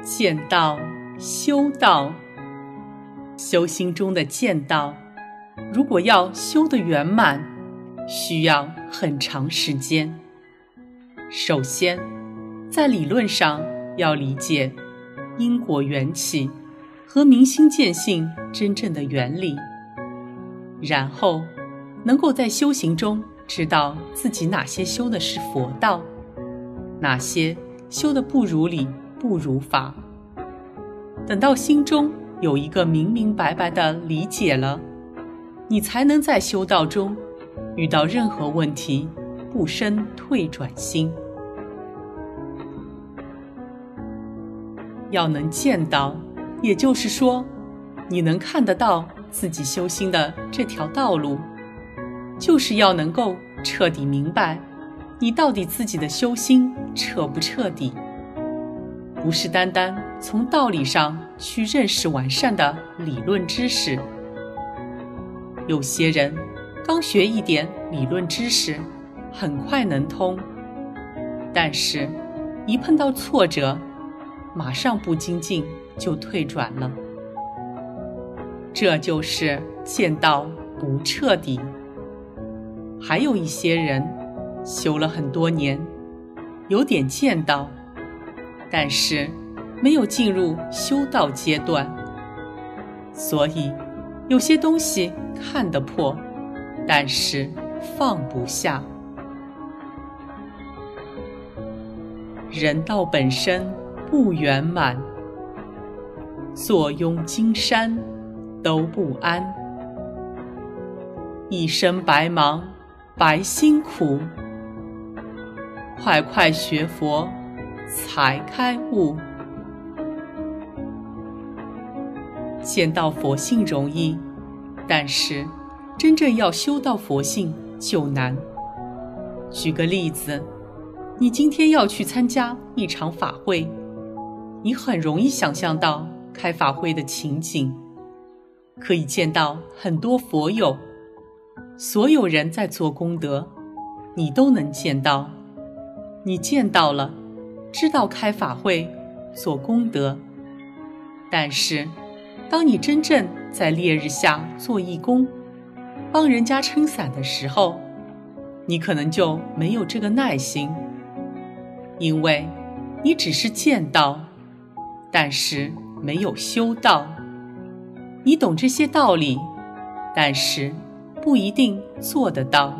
见道、修道。修心中的见道，如果要修得圆满，需要很长时间。首先，在理论上要理解因果缘起和明心见性真正的原理，然后能够在修行中知道自己哪些修的是佛道，哪些修的不如理不如法。等到心中有一个明明白白的理解了，你才能在修道中遇到任何问题不生退转心。要能见到，也就是说你能看得到自己修心的这条道路，就是要能够彻底明白你到底自己的修心彻不彻底，不是单单从道理上去认识完善的理论知识。有些人刚学一点理论知识，很快能通，但是一碰到挫折，马上不精进就退转了。这就是见道不彻底。还有一些人修了很多年，有点见道，但是没有进入修道阶段，所以有些东西看得破，但是放不下。人道本身不圆满，坐拥金山都不安。一身白忙白辛苦，快快学佛才开悟。见到佛性容易，但是真正要修到佛性就难。举个例子，你今天要去参加一场法会，你很容易想象到开法会的情景，可以见到很多佛友，所有人在做功德，你都能见到。你见到了，知道开法会做功德，但是当你真正在烈日下做义工，帮人家撑伞的时候，你可能就没有这个耐心，因为你只是见到，但是没有修道。你懂这些道理，但是不一定做得到。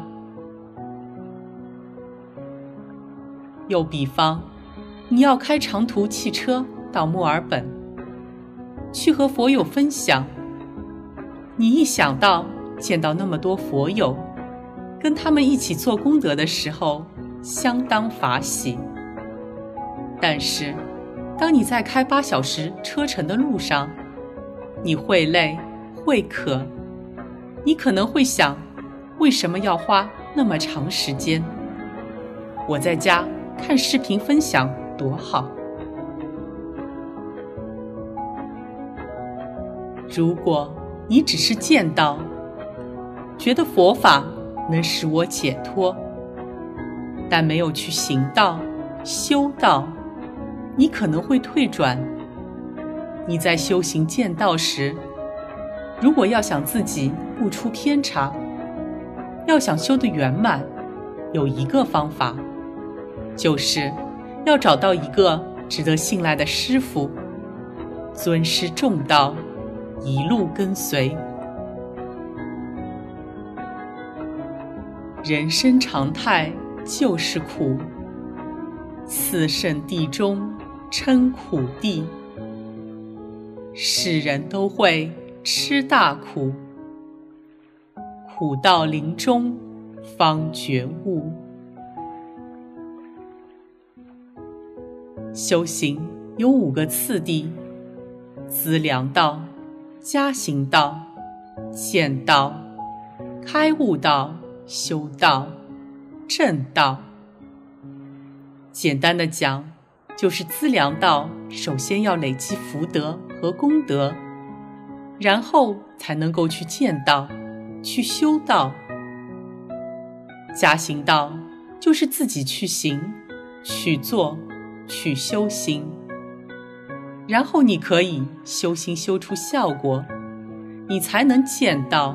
又比方，你要开长途汽车到墨尔本，去和佛友分享，你一想到见到那么多佛友，跟他们一起做功德的时候，相当法喜。但是当你在开8小时车程的路上，你会累会渴，你可能会想，为什么要花那么长时间？我在家看视频分享多好。如果你只是见到，觉得佛法能使我解脱，但没有去行道、修道，你可能会退转。你在修行见道时，如果要想自己不出偏差，要想修得圆满，有一个方法，就是要找到一个值得信赖的师父，尊师重道，一路跟随。人生常态就是苦，四圣地中称苦地。世人都会吃大苦，苦到临终方觉悟。修行有5个次第：资粮道、加行道、见道、开悟道、修道、正道。简单的讲，就是资粮道首先要累积福德和功德，然后才能够去见道、去修道。加行道就是自己去行、去做、去修行。 然后你可以修心修出效果，你才能见道。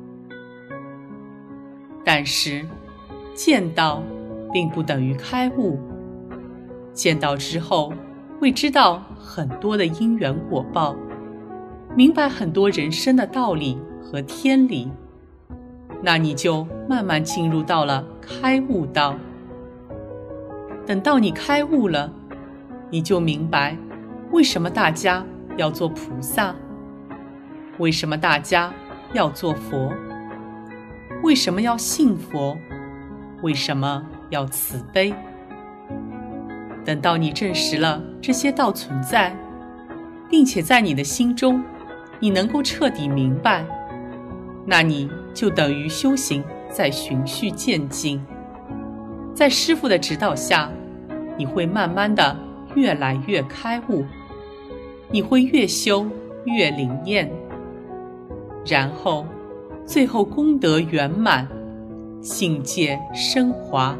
但是见道并不等于开悟，见道之后会知道很多的因缘果报，明白很多人生的道理和天理，那你就慢慢进入到了开悟道。等到你开悟了，你就明白为什么大家要做菩萨，为什么大家要做佛，为什么要信佛，为什么要慈悲。等到你证实了这些道存在，并且在你的心中你能够彻底明白，那你就等于修行在循序渐进。在师父的指导下，你会慢慢的越来越开悟，你会越修越灵验，然后最后功德圆满，境界升华。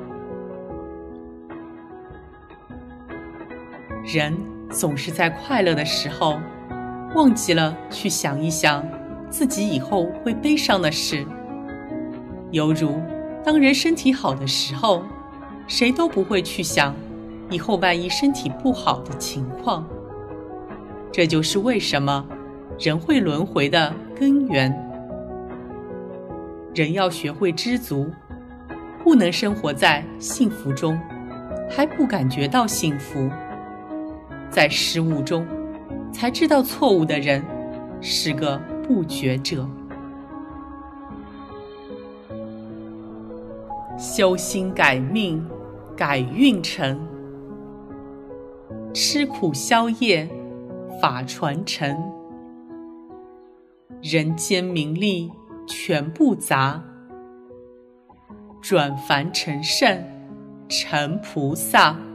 人总是在快乐的时候忘记了去想一想自己以后会悲伤的事，犹如当人身体好的时候，谁都不会去想以后万一身体不好的情况。这就是为什么人会轮回的根源。人要学会知足，不能生活在幸福中还不感觉到幸福，在失误中才知道错误的人是个不觉者。修心改命，改运程，吃苦消业，法传承。人间名利全不杂，转凡成圣，成菩萨。